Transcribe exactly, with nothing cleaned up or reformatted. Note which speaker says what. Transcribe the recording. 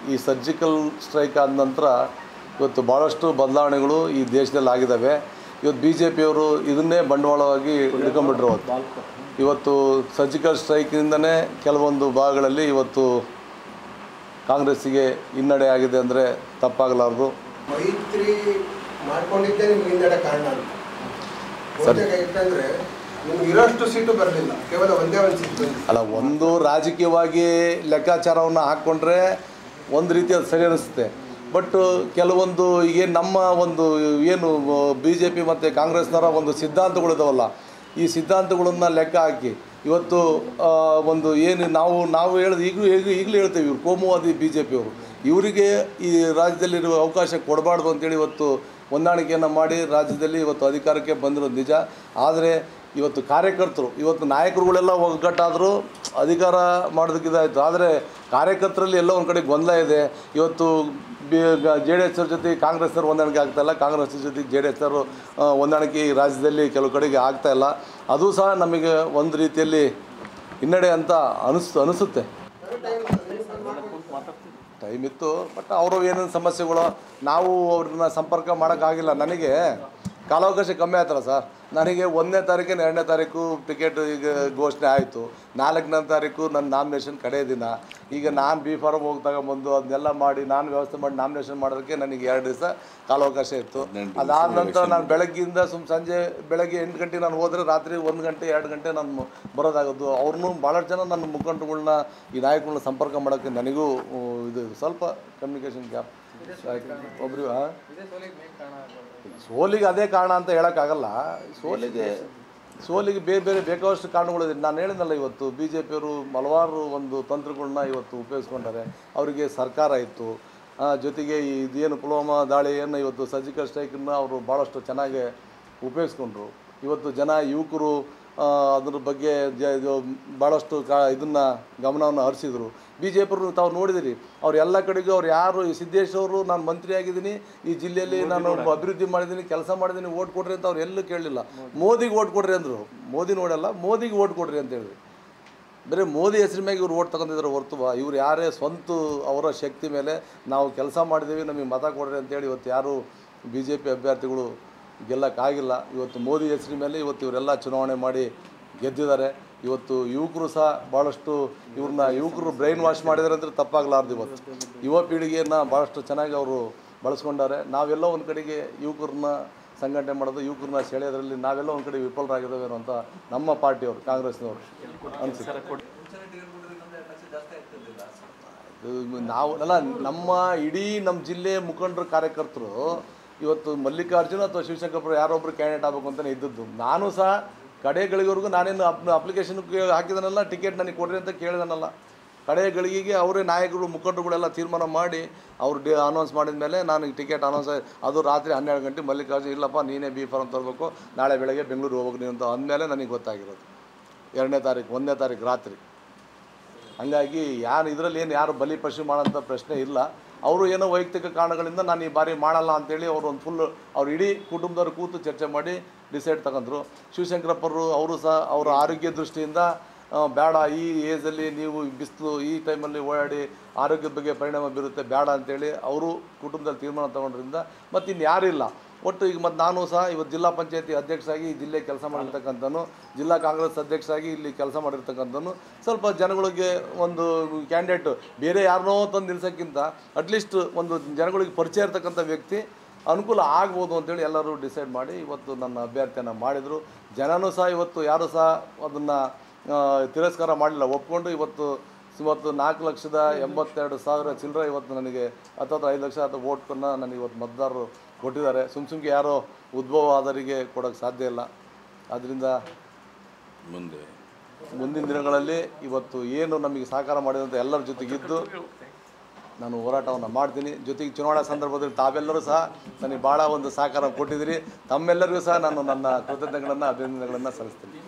Speaker 1: ಈ surgical strike ಆದ ನಂತರ ಇವತ್ತು ಭಾಳಷ್ಟು ಬದಲಾವಣೆಗಳು ಈ ದೇಶದಲ್ಲಿ ಆಗಿದ್ದಾವೆ. ಇವತ್ತು ಬಿ ಜೆ ಪಿಯವರು ಇದನ್ನೇ ಬಂಡವಾಳವಾಗಿ ಹಿಡ್ಕೊಂಡ್ಬಿಟ್ರು. ಇವತ್ತು ಸರ್ಜಿಕಲ್ ಸ್ಟ್ರೈಕಿನಿಂದನೇ ಕೆಲವೊಂದು ಭಾಗಗಳಲ್ಲಿ ಇವತ್ತು ಕಾಂಗ್ರೆಸ್ಸಿಗೆ ಹಿನ್ನಡೆ ಆಗಿದೆ ಅಂದರೆ ತಪ್ಪಾಗಲಾರದು.
Speaker 2: ಮೈತ್ರಿ ಮಾಡ್ಕೊಂಡಿದ್ದೇ ನಿಮ್ಗೆ ಹಿನ್ನಡೆ ಕಾರಣ ಅಂತ ಯಾಕಂದರೆ ನಿಮ್ಗೆ ಇರೋಷ್ಟು ಸೀಟು ಬರಲಿಲ್ಲ, ಕೇವಲ ಒಂದೇ ಒಂದು ಸೀಟ್ ಬಂದಿದೆ.
Speaker 1: ಅಲ್ಲ, ಒಂದು ರಾಜಕೀಯವಾಗಿ ಲೆಕ್ಕಾಚಾರವನ್ನು ಹಾಕ್ಕೊಂಡ್ರೆ ಒಂದು ರೀತಿ ಅದು ಸರಿ ಅನಿಸುತ್ತೆ. ಬಟ್ ಕೆಲವೊಂದು ಏನು ನಮ್ಮ ಒಂದು ಏನು ಬಿ ಜೆ ಪಿ ಮತ್ತು ಕಾಂಗ್ರೆಸ್ನವರ ಒಂದು ಸಿದ್ಧಾಂತಗಳಿದಾವಲ್ಲ, ಈ ಸಿದ್ಧಾಂತಗಳನ್ನು ಲೆಕ್ಕ ಹಾಕಿ ಇವತ್ತು ಒಂದು ಏನು ನಾವು ನಾವು ಹೇಳೋದು ಈಗಲೂ ಈಗ ಈಗಲೂ ಹೇಳ್ತೇವೆ, ಇವರು ಕೋಮುವಾದಿ ಬಿ ಜೆ ಪಿಯವರು, ಇವರಿಗೆ ಈ ರಾಜ್ಯದಲ್ಲಿರುವ ಅವಕಾಶ ಕೊಡಬಾರ್ದು ಅಂತೇಳಿ ಇವತ್ತು ಹೊಂದಾಣಿಕೆಯನ್ನು ಮಾಡಿ ರಾಜ್ಯದಲ್ಲಿ ಇವತ್ತು ಅಧಿಕಾರಕ್ಕೆ ಬಂದಿರೋದು ನಿಜ. ಆದರೆ ಇವತ್ತು ಕಾರ್ಯಕರ್ತರು, ಇವತ್ತು ನಾಯಕರುಗಳೆಲ್ಲ ಒಗ್ಗಟ್ಟಾದರೂ ಅಧಿಕಾರ ಮಾಡೋದಕ್ಕಿದಾಯಿತು. ಆದರೆ ಕಾರ್ಯಕರ್ತರಲ್ಲಿ ಎಲ್ಲ ಒಂದು ಕಡೆ ಗೊಂದಲ ಇದೆ. ಇವತ್ತು ಬಿ ಜೆ ಡಿ ಎಸ್ ಅವ್ರ ಜೊತೆ ಕಾಂಗ್ರೆಸ್ನವ್ರು ಹೊಂದಾಣಿಕೆ ಆಗ್ತಾಯಿಲ್ಲ, ಕಾಂಗ್ರೆಸ್ ಜೊತೆ ಜೆ ಡಿ ಎಸ್ ಅವರು ಹೊಂದಾಣಿಕೆ ಈ ರಾಜ್ಯದಲ್ಲಿ ಕೆಲವು ಕಡೆಗೆ ಆಗ್ತಾಯಿಲ್ಲ. ಅದು ಸಹ ನಮಗೆ ಒಂದು ರೀತಿಯಲ್ಲಿ ಹಿನ್ನಡೆ ಅಂತ ಅನಿಸ್ ಅನಿಸುತ್ತೆ. ಟೈಮ್ ಇತ್ತು, ಬಟ್ ಅವರು ಏನೇನು ಸಮಸ್ಯೆಗಳು ನಾವು ಅವ್ರನ್ನ ಸಂಪರ್ಕ ಮಾಡೋಕ್ಕಾಗಿಲ್ಲ. ನನಗೆ ಕಾಲಾವಕಾಶ ಕಮ್ಮಿ ಆಯ್ತಲ್ಲ ಸರ್. ನನಗೆ ಒಂದನೇ ತಾರೀಕಿನ ಎರಡನೇ ತಾರೀಕು ಟಿಕೆಟ್ ಈಗ ಘೋಷಣೆ ಆಯಿತು. ನಾಲ್ಕನೇ ತಾರೀಕು ನನ್ನ ನಾಮಿನೇಷನ್ ಕಡೆ ದಿನ. ಈಗ ನಾನು ಬಿ ಫಾರಮ್ ಹೋಗಿ ತಗೊಂಬಂದು ಅದನ್ನೆಲ್ಲ ಮಾಡಿ ನಾನು ವ್ಯವಸ್ಥೆ ಮಾಡಿ ನಾಮಿನೇಷನ್ ಮಾಡೋದಕ್ಕೆ ನನಗೆ ಎರಡು ದಿವಸ ಕಾಲಾವಕಾಶ ಇತ್ತು. ಅದಾದ ನಂತರ ನಾನು ಬೆಳಗ್ಗಿಂದ ಸುಮ್ಮ ಸಂಜೆ ಬೆಳಗ್ಗೆ ಎಂಟು ಗಂಟೆಗೆ ನಾನು ಹೋದರೆ ರಾತ್ರಿ ಒಂದು ಗಂಟೆ ಎರಡು ಗಂಟೆ ನಾನು ಬರೋದಾಗೋದು. ಅವ್ರನ್ನೂ ಭಾಳಷ್ಟು ಜನ ನನ್ನ ಮುಖಂಡರುಗಳ್ನ ಈ ನಾಯಕಗಳನ್ನ ಸಂಪರ್ಕ ಮಾಡೋಕ್ಕೆ ನನಗೂ ಇದು ಸ್ವಲ್ಪ ಕಮ್ಯುನಿಕೇಷನ್ ಗ್ಯಾಪ್ ಒಬ್ಬರು. ಸೋಲಿಗೆ ಅದೇ ಕಾರಣ ಅಂತ ಹೇಳೋಕ್ಕಾಗಲ್ಲ. ಸೋಲಿಗೆ ಸೋಲಿಗೆ ಬೇರೆ ಬೇರೆ ಬೇಕಾದಷ್ಟು ಕಾರಣಗಳಿದೆ. ನಾನು ಹೇಳಿದ್ನಲ್ಲ, ಇವತ್ತು ಬಿ ಜೆ ಪಿಯವರು ಹಲವಾರು ಒಂದು ತಂತ್ರಗಳನ್ನ ಇವತ್ತು ಉಪಯೋಗಿಸ್ಕೊಂಡಾರೆ. ಅವರಿಗೆ ಸರ್ಕಾರ ಇತ್ತು, ಜೊತೆಗೆ ಇದೇನು ಪುಲ್ವಾಮಾ ದಾಳಿಯನ್ನು ಇವತ್ತು ಸರ್ಜಿಕಲ್ ಸ್ಟ್ರೈಕನ್ನು ಅವರು ಭಾಳಷ್ಟು ಚೆನ್ನಾಗಿ ಉಪಯೋಗಿಸ್ಕೊಂಡ್ರು. ಇವತ್ತು ಜನ ಯುವಕರು ಅದ್ರ ಬಗ್ಗೆ ಜ ಇದು ಭಾಳಷ್ಟು ಕಾ ಇದನ್ನು ಗಮನವನ್ನು ಹರಿಸಿದರು. ಬಿ ಜೆ ಪಿಯವರು ತಾವು ನೋಡಿದಿರಿ, ಅವ್ರು ಎಲ್ಲ ಕಡೆಗೂ ಅವ್ರು ಯಾರು ಈ ಸಿದ್ದೇಶ್ ಅವರು ನಾನು ಮಂತ್ರಿ ಆಗಿದ್ದೀನಿ, ಈ ಜಿಲ್ಲೆಯಲ್ಲಿ ನಾನು ಅಭಿವೃದ್ಧಿ ಮಾಡಿದ್ದೀನಿ, ಕೆಲಸ ಮಾಡಿದ್ದೀನಿ, ಓಟ್ ಕೊಡ್ರಿ ಅಂತ ಅವ್ರು ಎಲ್ಲೂ ಕೇಳಲಿಲ್ಲ. ಮೋದಿಗೆ ಓಟ್ ಕೊಡ್ರಿ ಅಂದರು. ಮೋದಿ ನೋಡಲ್ಲ, ಮೋದಿಗೆ ಓಟ್ ಕೊಡ್ರಿ ಅಂತ ಹೇಳಿದ್ರು. ಬರೀ ಮೋದಿ ಹೆಸರು ಮೇಲೆ ಇವ್ರು ಓಟ್ ತಗೊಂಡಿದ್ದಾರೆ ಹೊರತು ಇವ್ರು ಯಾರೇ ಸ್ವಂತ ಅವರ ಶಕ್ತಿ ಮೇಲೆ ನಾವು ಕೆಲಸ ಮಾಡಿದ್ದೀವಿ ನಮಗೆ ಮತ ಕೊಡ್ರಿ ಅಂತೇಳಿ ಇವತ್ತು ಯಾರು ಬಿ ಜೆ ಪಿ ಅಭ್ಯರ್ಥಿಗಳು ಗೆಲ್ಲಕ್ಕಾಗಿಲ್ಲ. ಇವತ್ತು ಮೋದಿ ಹೆಸರು ಮೇಲೆ ಇವತ್ತು ಇವರೆಲ್ಲ ಚುನಾವಣೆ ಮಾಡಿ ಗೆದ್ದಿದ್ದಾರೆ. ಇವತ್ತು ಯುವಕರು ಸಹ ಭಾಳಷ್ಟು ಇವ್ರನ್ನ ಯುವಕರು ಬ್ರೈನ್ ವಾಶ್ ಮಾಡಿದ್ದಾರೆ ಅಂದರೆ ತಪ್ಪಾಗಲಾರ್ದು. ಇವತ್ತು ಯುವ ಪೀಳಿಗೆಯನ್ನು ಭಾಳಷ್ಟು ಚೆನ್ನಾಗಿ ಅವರು ಬಳಸ್ಕೊಂಡಾರೆ. ನಾವೆಲ್ಲ ಒಂದು ಕಡೆಗೆ ಯುವಕರನ್ನ ಸಂಘಟನೆ ಮಾಡೋದು, ಯುವಕರನ್ನ ಸೆಳೆಯೋದ್ರಲ್ಲಿ ನಾವೆಲ್ಲ ಒಂದು ಕಡೆ ವಿಫಲರಾಗಿದ್ದೇವೆ ಅಂತ ನಮ್ಮ ಪಾರ್ಟಿಯವರು ಕಾಂಗ್ರೆಸ್ನವರು ಅನಿಸುತ್ತೆ. ನಾವು ಅಲ್ಲ, ನಮ್ಮ ಇಡೀ ನಮ್ಮ ಜಿಲ್ಲೆ ಮುಖಂಡರು ಕಾರ್ಯಕರ್ತರು ಇವತ್ತು ಮಲ್ಲಿಕಾರ್ಜುನ ಅಥವಾ ಶಿವಶಂಕರಪುರ ಯಾರೊಬ್ಬರು ಕ್ಯಾಂಡಿಡೇಟ್ ಆಗಬೇಕು ಅಂತಲೇ ಇದ್ದದ್ದು. ನಾನು ಸಹ ಕಡೆಗಳಿವರೆಗೂ ನಾನೇನು ಅಪ್ ಅಪ್ಲಿಕೇಶನ್ಗೆ ಹಾಕಿದನಲ್ಲ, ಟಿಕೆಟ್ ನನಗೆ ಕೊಡ್ರಿ ಅಂತ ಕೇಳಿದನಲ್ಲ. ಕಡೆ ಗಳಿಗೆಗೆ ಅವರೇ ನಾಯಕರು ಮುಖಂಡರುಗಳೆಲ್ಲ ತೀರ್ಮಾನ ಮಾಡಿ ಅವ್ರು ಡಿ ಅನೌನ್ಸ್ ಮಾಡಿದ ಮೇಲೆ ನನಗೆ ಟಿಕೆಟ್ ಅನೌನ್ಸ್ ಅದು ರಾತ್ರಿ ಹನ್ನೆರಡು ಗಂಟೆ ಮಲ್ಲಿಕಾರ್ಜುನ ಇಲ್ಲಪ್ಪ ನೀನೇ ಬಿ ಫಾರಮ್ ತರಬೇಕು, ನಾಳೆ ಬೆಳಗ್ಗೆ ಬೆಂಗಳೂರು ಹೋಗ್ಬೇಕು ನೀವು ಅಂತ ಅಂದಮೇಲೆ ನನಗೆ ಗೊತ್ತಾಗಿರೋದು ಎರಡನೇ ತಾರೀಕು ಒಂದನೇ ತಾರೀಕು ರಾತ್ರಿ. ಹಂಗಾಗಿ ಯಾರು ಇದರಲ್ಲಿ ಏನು ಯಾರು ಬಲಿ ಪಶು ಮಾಡೋಂಥ ಪ್ರಶ್ನೆ ಇಲ್ಲ. ಅವರು ಏನೋ ವೈಯಕ್ತಿಕ ಕಾರಣಗಳಿಂದ ನಾನು ಈ ಬಾರಿ ಮಾಡಲ್ಲ ಅಂತೇಳಿ ಅವರು ಒಂದು ಫುಲ್ ಅವ್ರು ಇಡೀ ಕುಟುಂಬದವ್ರು ಕೂತು ಚರ್ಚೆ ಮಾಡಿ ಡಿಸೈಡ್ ತಗೊಂಡ್ರು. ಶಿವಶಂಕರಪ್ಪರು ಅವರು ಸಹ ಅವರ ಆರೋಗ್ಯ ದೃಷ್ಟಿಯಿಂದ ಬೇಡ, ಈ ಏಜಲ್ಲಿ ನೀವು ಬಿಸಿಲು ಈ ಟೈಮಲ್ಲಿ ಓಡಾಡಿ ಆರೋಗ್ಯದ ಬಗ್ಗೆ ಪರಿಣಾಮ ಬೀರುತ್ತೆ ಬೇಡ ಅಂತೇಳಿ ಅವರು ಕುಟುಂಬದಲ್ಲಿ ತೀರ್ಮಾನ ತೊಗೊಂಡ್ರಿಂದ ಮತ್ತು ಇನ್ನು ಯಾರಿಲ್ಲ. ಒಟ್ಟು ಈಗ ಮತ್ತು ನಾನು ಸಹ ಇವತ್ತು ಜಿಲ್ಲಾ ಪಂಚಾಯತಿ ಅಧ್ಯಕ್ಷರಾಗಿ ಈ ಜಿಲ್ಲೆ ಕೆಲಸ ಮಾಡಿರ್ತಕ್ಕಂಥನು, ಜಿಲ್ಲಾ ಕಾಂಗ್ರೆಸ್ ಅಧ್ಯಕ್ಷರಾಗಿ ಇಲ್ಲಿ ಕೆಲಸ ಮಾಡಿರ್ತಕ್ಕಂಥನು. ಸ್ವಲ್ಪ ಜನಗಳಿಗೆ ಒಂದು ಕ್ಯಾಂಡಿಡೇಟು ಬೇರೆ ಯಾರನ್ನೋ ತಂದು ನಿಲ್ಸೋಕ್ಕಿಂತ ಅಟ್ಲೀಸ್ಟ್ ಒಂದು ಜನಗಳಿಗೆ ಪರಿಚಯ ಇರ್ತಕ್ಕಂಥ ವ್ಯಕ್ತಿ ಅನುಕೂಲ ಆಗ್ಬೋದು ಅಂತೇಳಿ ಎಲ್ಲರೂ ಡಿಸೈಡ್ ಮಾಡಿ ಇವತ್ತು ನನ್ನ ಅಭ್ಯರ್ಥಿಯನ್ನು ಮಾಡಿದರು. ಜನನೂ ಸಹ ಇವತ್ತು ಯಾರೂ ಸಹ ಅದನ್ನು ತಿರಸ್ಕಾರ ಮಾಡಲಿಲ್ಲ, ಒಪ್ಕೊಂಡು ಇವತ್ತು ಇವತ್ತು ನಾಲ್ಕು ಲಕ್ಷದ ಎಂಬತ್ತೆರಡು ಸಾವಿರ ಚಿಲ್ಲರೆ ಇವತ್ತು ನನಗೆ ಹತ್ತತ್ರ ಐದು ಲಕ್ಷ ಅಥವಾ ಓಟ್ಕನ್ನು ನನಗೆ ಇವತ್ತು ಮತದಾರರು ಕೊಟ್ಟಿದ್ದಾರೆ. ಸುಮ್ಮ ಸುಮ್ಗೆ ಯಾರೋ ಉದ್ಭವ ಆದವರಿಗೆ ಕೊಡೋಕ್ಕೆ ಸಾಧ್ಯ ಇಲ್ಲ. ಆದ್ದರಿಂದ ಮುಂದೆ ಮುಂದಿನ ದಿನಗಳಲ್ಲಿ ಇವತ್ತು ಏನು ನಮಗೆ ಸಹಕಾರ ಮಾಡಿದಂಥ ಎಲ್ಲರ ಜೊತೆಗಿದ್ದು ನಾನು ಹೋರಾಟವನ್ನು ಮಾಡ್ತೀನಿ. ಜೊತೆಗೆ ಚುನಾವಣಾ ಸಂದರ್ಭದಲ್ಲಿ ತಾವೆಲ್ಲರೂ ಸಹ ನನಗೆ ಭಾಳ ಒಂದು ಸಹಕಾರ ಕೊಟ್ಟಿದ್ದೀರಿ. ತಮ್ಮೆಲ್ಲರಿಗೂ ಸಹ ನಾನು ನನ್ನ ಕೃತಜ್ಞತೆಗಳನ್ನು ಅಭಿನಂದನೆಗಳನ್ನು ಸಲ್ಲಿಸ್ತೀನಿ.